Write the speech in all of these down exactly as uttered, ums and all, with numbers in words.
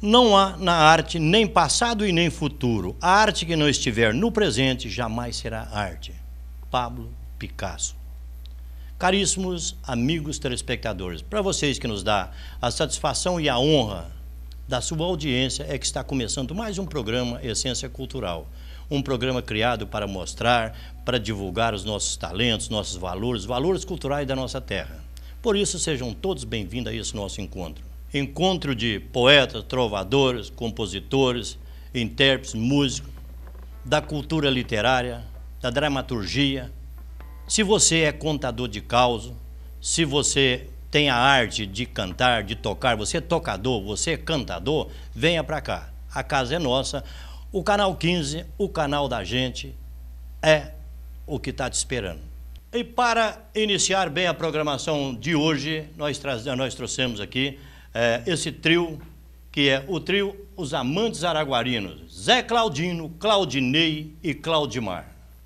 Não há na arte nem passado e nem futuro. A arte que não estiver no presente jamais será arte. Pablo Picasso. Caríssimos amigos telespectadores, para vocês que nos dá a satisfação e a honra da sua audiência, é que está começando mais um programa Essência Cultural. Um programa criado para mostrar, para divulgar os nossos talentos, nossos valores, valores culturais da nossa terra. Por isso, sejam todos bem-vindos a esse nosso encontro. Encontro de poetas, trovadores, compositores, intérpretes, músicos, da cultura literária, da dramaturgia. Se você é contador de causa, se você tem a arte de cantar, de tocar, você é tocador, você é cantador, venha para cá. A casa é nossa. O Canal quinze, o canal da gente, é o que está te esperando. E para iniciar bem a programação de hoje, nós, nós trouxemos aqui é, esse trio, que é o trio Os Amantes Araguarinos, Zé Claudino, Claudinei e Claudimar.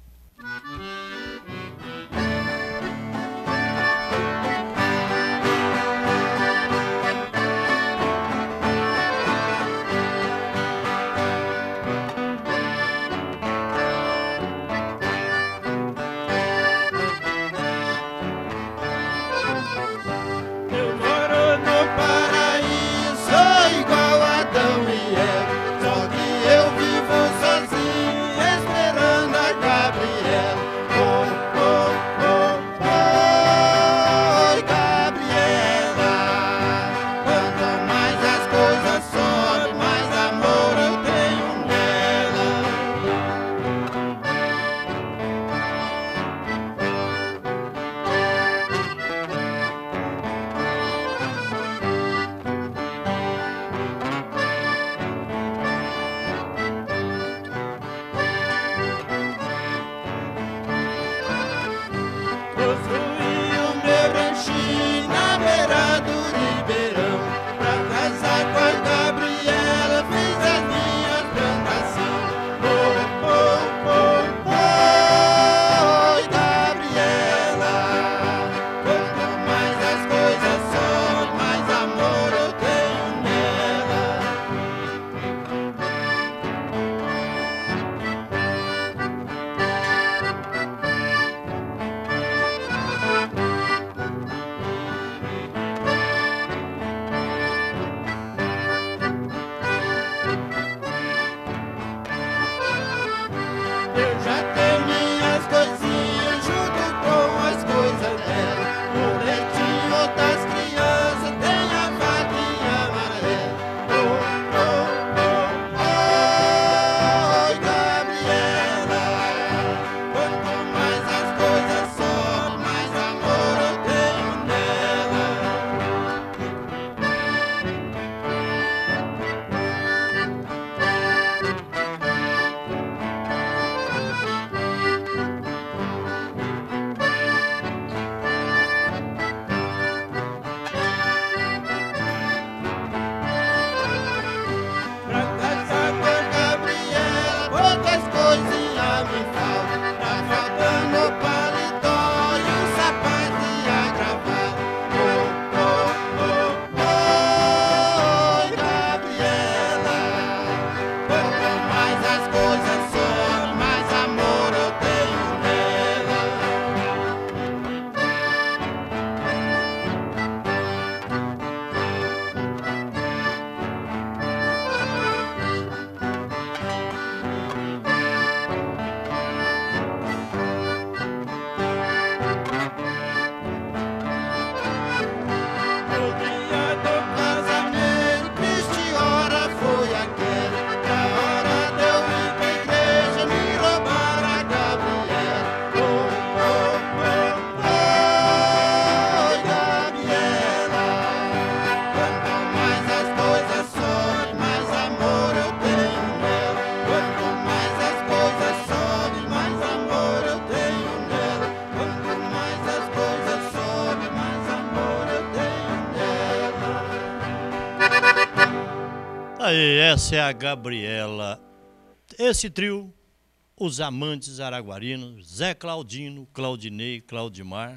Aí, essa é a Gabriela. Esse trio, Os Amantes Araguarinos, Zé Claudino, Claudinei, Claudimar.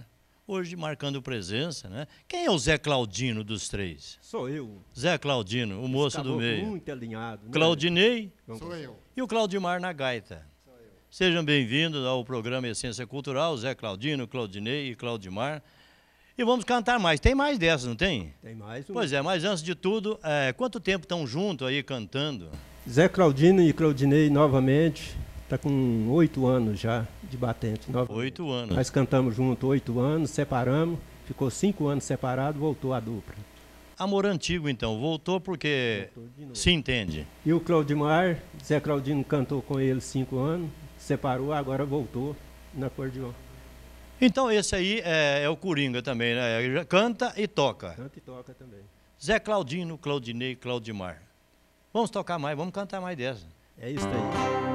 hoje marcando presença, né? Quem é o Zé Claudino dos três? Sou eu. Zé Claudino, o moço do meio. Muito alinhado. Né? Claudinei. Sou eu. E o Claudimar na gaita. Sou eu. Sejam bem-vindos ao programa Essência Cultural, Zé Claudino, Claudinei e Claudimar. E vamos cantar mais. Tem mais dessas, não tem? Tem mais um. Pois é, mas antes de tudo, é, quanto tempo estão juntos aí cantando? Zé Claudino e Claudinei novamente. Está com oito anos já de batente. Novamente. Oito anos. Nós cantamos junto oito anos, separamos. Ficou cinco anos separado, voltou a dupla. Amor antigo, então. Voltou porque voltou se entende. E o Claudimar, Zé Claudino cantou com ele cinco anos, separou, agora voltou na acordeon. Então esse aí é, é o Coringa também, né? Canta e toca. Canta e toca também. Zé Claudino, Claudinei, Claudimar. Vamos tocar mais, vamos cantar mais dessa. É isso aí.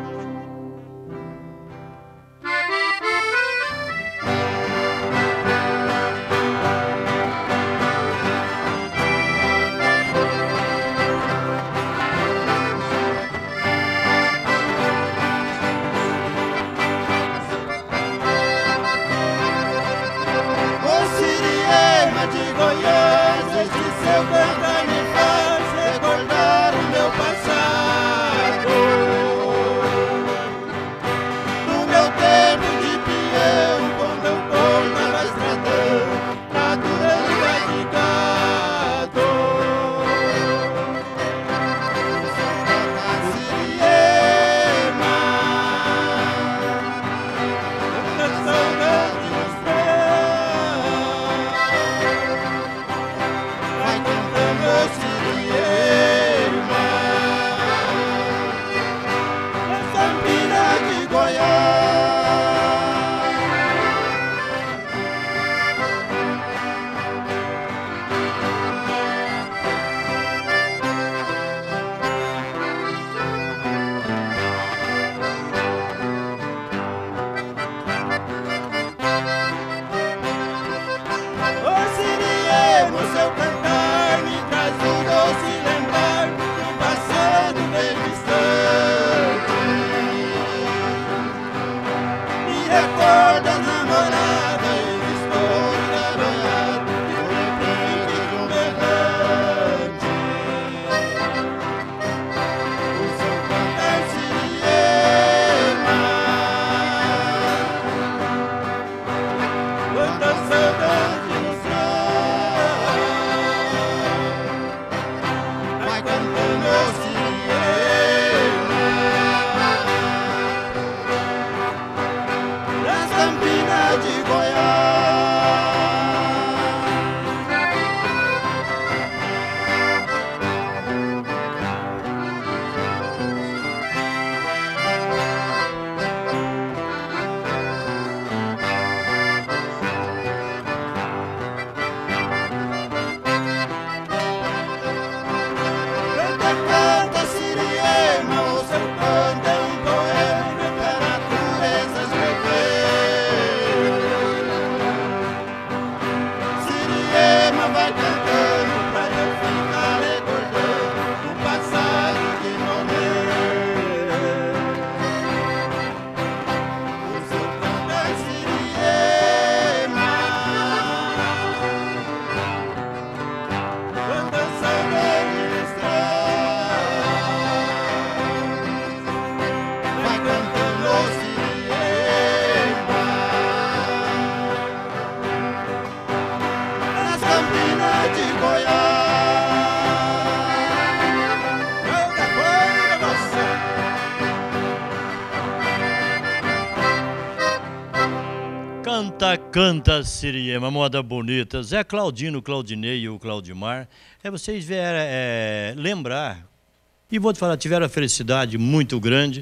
Canta, canta, Siriema, moda bonita. Zé Claudino, Claudinei e o Claudimar. É, vocês vieram é, lembrar, e vou te falar, tiveram a felicidade muito grande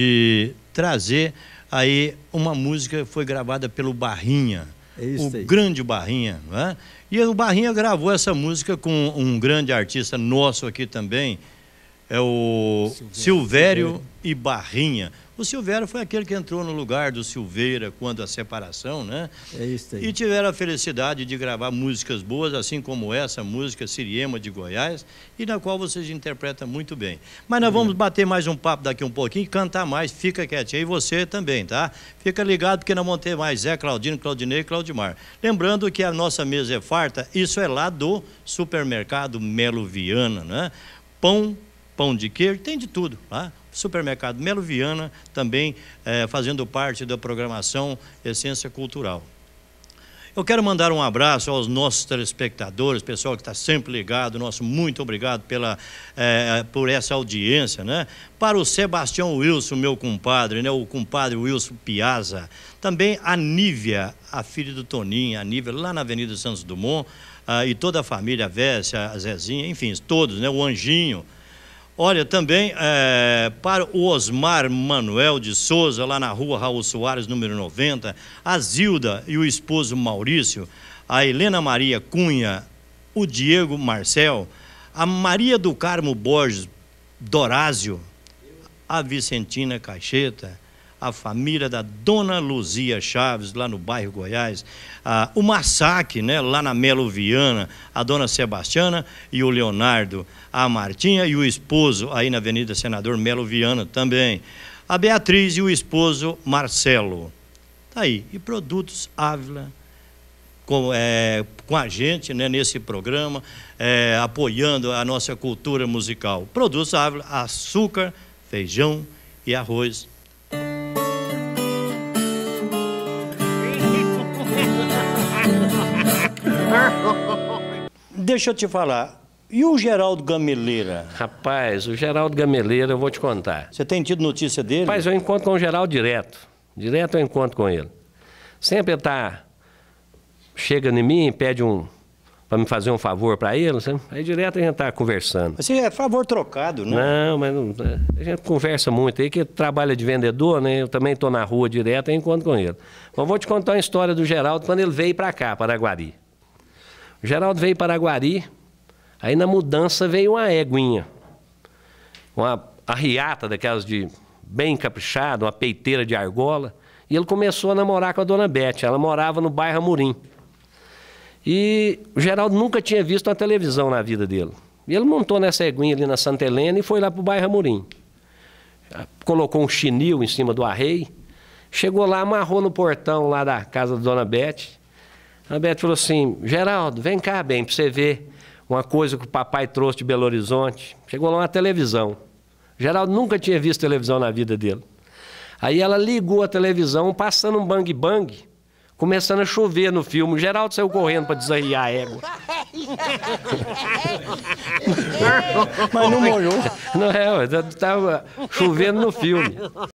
de trazer aí uma música que foi gravada pelo Barrinha, é isso o aí. grande Barrinha, né? E o Barrinha gravou essa música com um grande artista nosso aqui também, é o Silvério, Silvério e Barrinha. O Silvério foi aquele que entrou no lugar do Silveira quando a separação, né? É isso aí. E tiveram a felicidade de gravar músicas boas, assim como essa música Siriema de Goiás, e na qual vocês interpretam muito bem. Mas nós vamos bater mais um papo daqui um pouquinho, cantar mais, fica quietinho, e você também, tá? Fica ligado porque nós vamos ter mais Zé Claudino, Claudinei e Claudimar. Lembrando que a nossa mesa é farta, isso é lá do supermercado Melo Viana, né? Pão, pão de queijo, tem de tudo, tá? Supermercado Melo Viana, também é, fazendo parte da programação Essência Cultural. Eu quero mandar um abraço aos nossos telespectadores, pessoal que está sempre ligado, nosso muito obrigado pela, é, por essa audiência, né? Para o Sebastião Wilson, meu compadre, né? O compadre Wilson Piazza, também a Nívia, a filha do Toninho, a Nívia, lá na Avenida Santos Dumont, ah, e toda a família, a Vécia, a Zezinha, enfim, todos, né? O Anjinho. Olha, também é, para o Osmar Manuel de Souza, lá na rua Raul Soares, número noventa, a Zilda e o esposo Maurício, a Helena Maria Cunha, o Diego Marcel, a Maria do Carmo Borges Dorásio, a Vicentina Caixeta, a família da Dona Luzia Chaves, lá no bairro Goiás, ah, o Massaque, né, lá na Melo Viana, a Dona Sebastiana e o Leonardo, a Martinha e o esposo, aí na Avenida Senador Melo Viana também, a Beatriz e o esposo Marcelo. Tá aí, e Produtos Ávila, com, é, com a gente, né, nesse programa, é, apoiando a nossa cultura musical. Produtos Ávila, açúcar, feijão e arroz. Deixa eu te falar, e o Geraldo Gameleira? Rapaz, o Geraldo Gameleira, eu vou te contar. Você tem tido notícia dele? Rapaz, eu encontro com o Geraldo direto. Direto eu encontro com ele. Sempre ele tá... Chega em mim e pede um... para me fazer um favor para ele, sabe? Aí direto a gente tá conversando. Assim, é favor trocado, né? Não, mas não, a gente conversa muito. Aí que trabalha de vendedor, né? Eu também tô na rua direto e encontro com ele. Mas vou te contar uma história do Geraldo quando ele veio para cá, para Araguari. O Geraldo veio para Araguari, aí na mudança veio uma éguinha, uma arriata daquelas de bem caprichada, uma peiteira de argola, e ele começou a namorar com a dona Bete. Ela morava no bairro Amorim. E o Geraldo nunca tinha visto uma televisão na vida dele. E ele montou nessa éguinha ali na Santa Helena e foi lá para o bairro Amorim. Colocou um chinil em cima do arreio, chegou lá, amarrou no portão lá da casa da dona Bete. A Bete falou assim: Geraldo, vem cá bem para você ver uma coisa que o papai trouxe de Belo Horizonte. Chegou lá uma televisão. Geraldo nunca tinha visto televisão na vida dele. Aí ela ligou a televisão, passando um bang-bang, começando a chover no filme. O Geraldo saiu correndo para desarriar a égua. Mas não molhou. Não é, estava chovendo no filme.